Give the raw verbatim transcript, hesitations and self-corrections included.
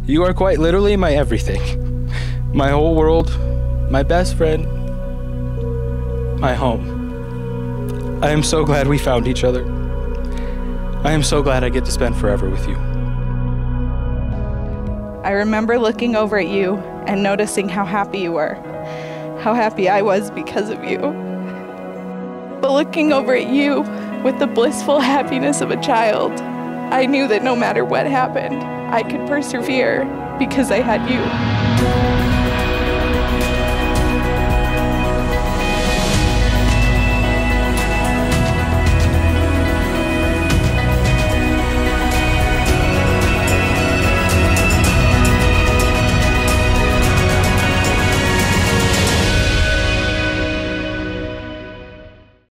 You are quite literally my everything. My whole world, my best friend, my home. I am so glad we found each other. I am so glad I get to spend forever with you. I remember looking over at you and noticing how happy you were, how happy I was because of you. But looking over at you with the blissful happiness of a child, I knew that no matter what happened, I could persevere because I had you.